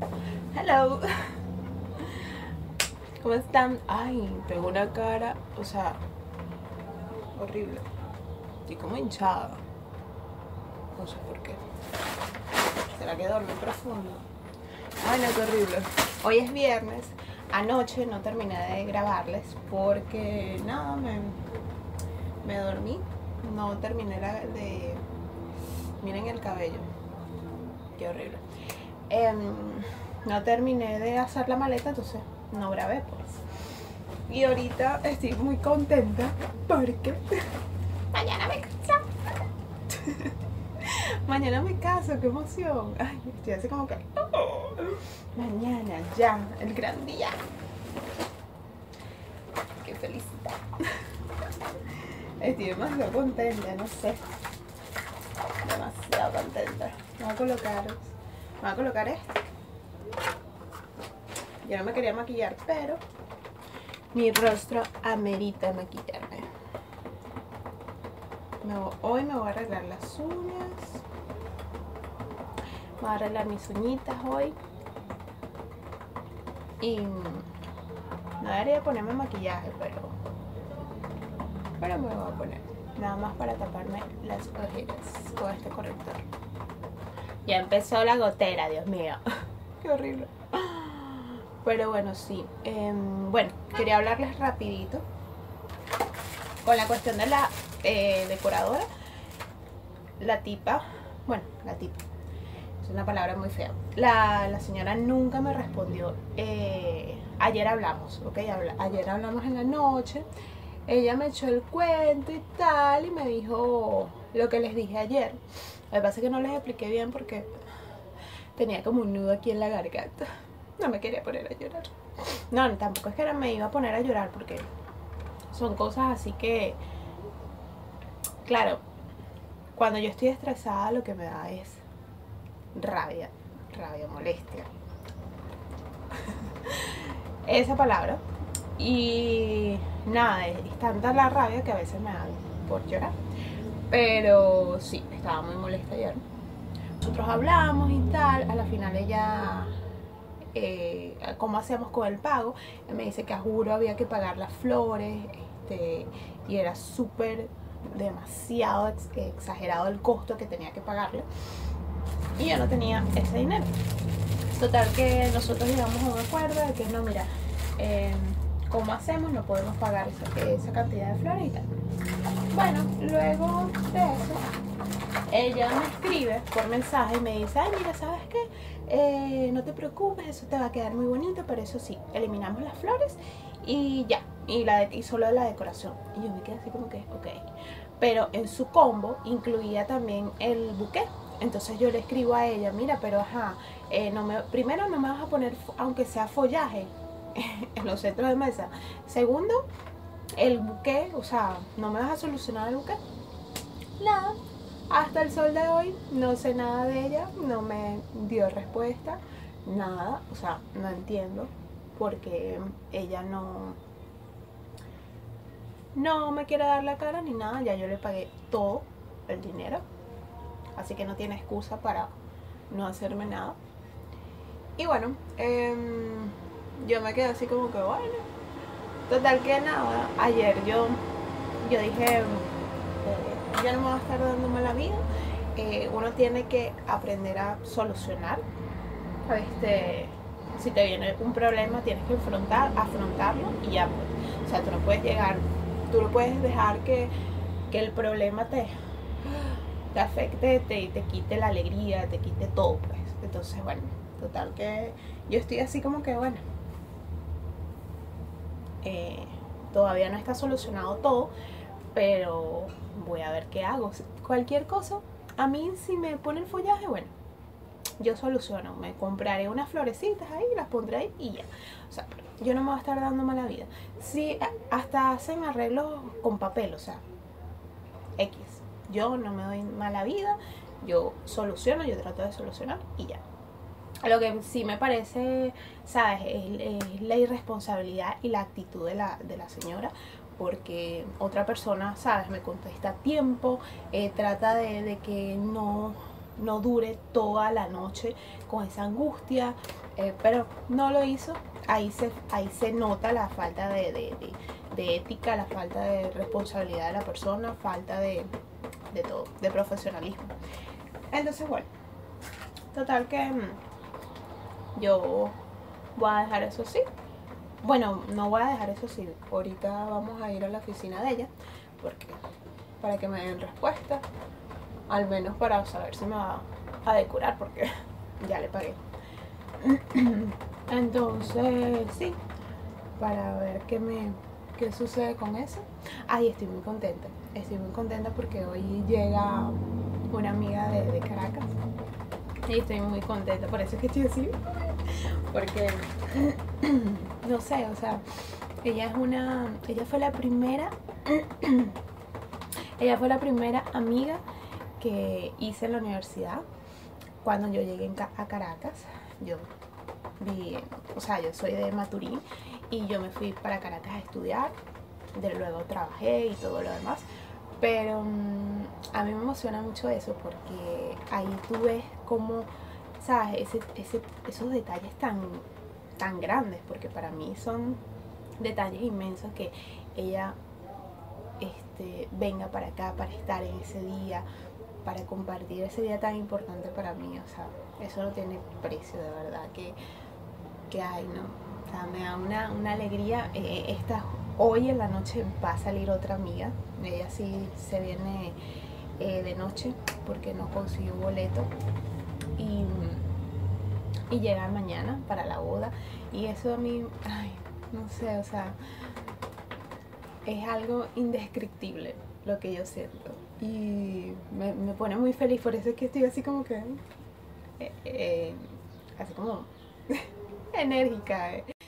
Hello. ¿Cómo están? Ay, tengo una cara, o sea, horrible. Estoy como hinchada. No sé por qué. ¿Será que dormí profundo? Ay, no, qué horrible. Hoy es viernes. Anoche no terminé de grabarles porque nada, me dormí. No terminé de... Miren el cabello. Qué horrible. No terminé de hacer la maleta, entonces no grabé pues. Y ahorita estoy muy contenta porque mañana me caso. Mañana me caso, qué emoción. Ay, estoy así como que mañana ya, el gran día. Qué felicidad. Estoy demasiado contenta, no sé. Demasiado contenta. Me voy a colocar esto. Yo no me quería maquillar, pero mi rostro amerita maquillarme. Hoy me voy a arreglar las uñas. Voy a arreglar mis uñitas hoy. Y no debería ponerme maquillaje, pero me lo voy a poner. Nada más para taparme las ojeras con este corrector. Ya empezó la gotera, Dios mío. Qué horrible. Pero bueno, sí. Bueno, quería hablarles rapidito con la cuestión de la decoradora. La tipa, es una palabra muy fea. La señora nunca me respondió. Ayer hablamos, ¿ok? Ayer hablamos en la noche. Ella me echó el cuento y tal, y me dijo lo que les dije ayer. Lo que pasa es que no les expliqué bien porque tenía como un nudo aquí en la garganta. No me quería poner a llorar. No, tampoco es que me iba a poner a llorar porque son cosas así que, claro, cuando yo estoy estresada lo que me da es rabia, molestia. Esa palabra. Y nada, es tanta la rabia que a veces me da por llorar. Pero sí, estaba muy molesta ayer. Nosotros hablamos y tal. A la final ella, ¿cómo hacíamos con el pago? Ella me dice que a juro había que pagar las flores. Y era súper, demasiado exagerado el costo que tenía que pagarle. Y yo no tenía ese dinero. Total que nosotros llegamos a un acuerdo de que no, mira, ¿cómo hacemos? No podemos pagar esa cantidad de flores y tal. Bueno, luego de eso, ella me escribe por mensaje y me dice, ay, mira, ¿sabes qué? No te preocupes, eso te va a quedar muy bonito, pero eso sí, eliminamos las flores y ya, y solo la decoración. Y yo me quedé así como que, ok. Pero en su combo incluía también el buqué. Entonces yo le escribo a ella, mira, pero ajá, primero no me vas a poner, aunque sea follaje, en los centros de mesa. Segundo, el buqué, o sea, no me vas a solucionar el buqué. Nada, hasta el sol de hoy no sé nada de ella, no me dio respuesta, nada, o sea, no entiendo porque ella no me quiere dar la cara ni nada. Ya yo le pagué todo el dinero, así que no tiene excusa para no hacerme nada. Y bueno, yo me quedé así como que bueno. Total que nada, ayer yo dije, yo no me voy a estar dándome la vida. Uno tiene que aprender a solucionar. Si te viene un problema tienes que afrontarlo y ya pues. O sea, tú no puedes dejar que el problema te afecte, te quite la alegría, te quite todo pues. Entonces bueno, total que yo estoy así como que bueno, todavía no está solucionado todo, pero voy a ver qué hago. Cualquier cosa, a mí si me pone el follaje, bueno, yo soluciono, me compraré unas florecitas ahí, las pondré ahí y ya. O sea, yo no me voy a estar dando mala vida. Si hasta hacen arreglos con papel, o sea, X. Yo no me doy mala vida, yo soluciono, yo trato de solucionar y ya. Lo que sí me parece, ¿sabes? Es la irresponsabilidad y la actitud de la señora, porque otra persona, ¿sabes? Me contesta a tiempo, trata de que no no dure toda la noche con esa angustia, pero no lo hizo. Ahí se nota la falta de ética, la falta de responsabilidad de la persona, falta de todo, de profesionalismo. Entonces, bueno, total que yo voy a dejar eso así. Bueno, no voy a dejar eso así. Ahorita vamos a ir a la oficina de ella porque para que me den respuesta, al menos para saber si me va a decorar, porque ya le pagué. Entonces, sí, para ver qué sucede con eso. Ay, estoy muy contenta porque hoy llega una amiga de Caracas y estoy muy contenta, por eso es que estoy así, porque no sé, o sea, ella fue la primera ella fue la primera amiga que hice en la universidad. Cuando yo llegué a Caracas, yo soy de Maturín y yo me fui para Caracas a estudiar, luego trabajé y todo lo demás, pero a mí me emociona mucho eso porque ahí tú ves como, ¿sabes? Esos detalles tan grandes, porque para mí son detalles inmensos que ella venga para acá para estar en ese día, para compartir ese día tan importante para mí. O sea, eso no tiene precio, de verdad, que hay, ¿no? O sea, me da una alegría. Hoy en la noche va a salir otra amiga, ella sí se viene de noche porque no consiguió boleto y llega mañana para la boda, y eso a mí, ay, no sé, o sea, es algo indescriptible lo que yo siento y me pone muy feliz. Por eso es que estoy así como que así como enérgica.